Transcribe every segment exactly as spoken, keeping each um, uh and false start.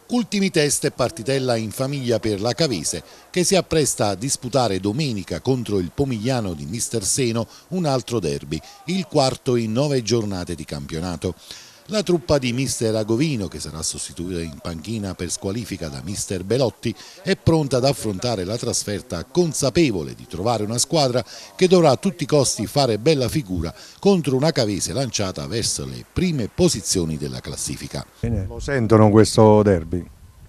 Ultimi test e partitella in famiglia per la Cavese, che si appresta a disputare domenica contro il Pomigliano di Mister Seno un altro derby, il quarto in nove giornate di campionato. La truppa di Mister Agovino, che sarà sostituita in panchina per squalifica da Mister Belotti, è pronta ad affrontare la trasferta consapevole di trovare una squadra che dovrà a tutti i costi fare bella figura contro una Cavese lanciata verso le prime posizioni della classifica. Lo sentono questo derby?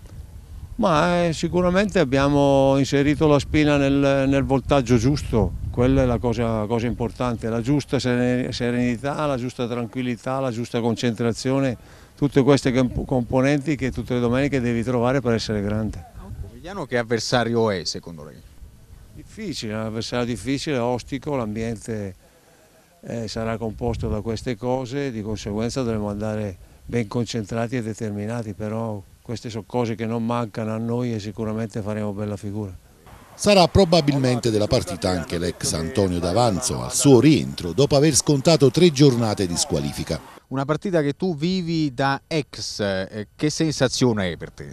Ma eh, sicuramente abbiamo inserito la spina nel, nel voltaggio giusto, quella è la cosa, cosa importante, la giusta serenità, la giusta tranquillità, la giusta concentrazione, tutte queste componenti che tutte le domeniche devi trovare per essere grande. Pomigliano che avversario è secondo lei? Difficile, un avversario difficile, ostico, l'ambiente eh, sarà composto da queste cose, di conseguenza dovremo andare ben concentrati e determinati, però queste sono cose che non mancano a noi e sicuramente faremo bella figura. Sarà probabilmente della partita anche l'ex Antonio D'Avanzo al suo rientro dopo aver scontato tre giornate di squalifica. Una partita che tu vivi da ex, eh, che sensazione è per te?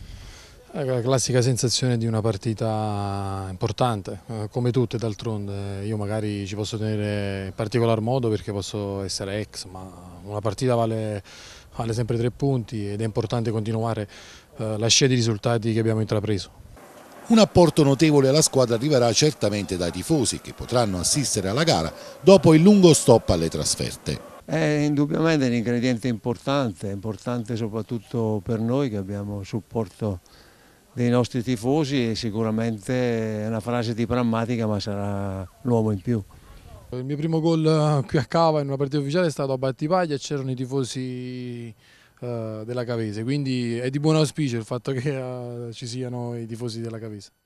La classica sensazione di una partita importante, eh, come tutte d'altronde. Io magari ci posso tenere in particolar modo perché posso essere ex, ma una partita vale, vale sempre tre punti ed è importante continuare eh, la scia di risultati che abbiamo intrapreso. Un apporto notevole alla squadra arriverà certamente dai tifosi che potranno assistere alla gara dopo il lungo stop alle trasferte. È indubbiamente un ingrediente importante, importante soprattutto per noi che abbiamo supporto dei nostri tifosi e sicuramente è una frase di prammatica ma sarà l'uomo in più. Il mio primo gol qui a Cava in una partita ufficiale è stato a Battipaglia e c'erano i tifosi uh, della Cavese, quindi è di buon auspicio il fatto che uh, ci siano i tifosi della Cavese.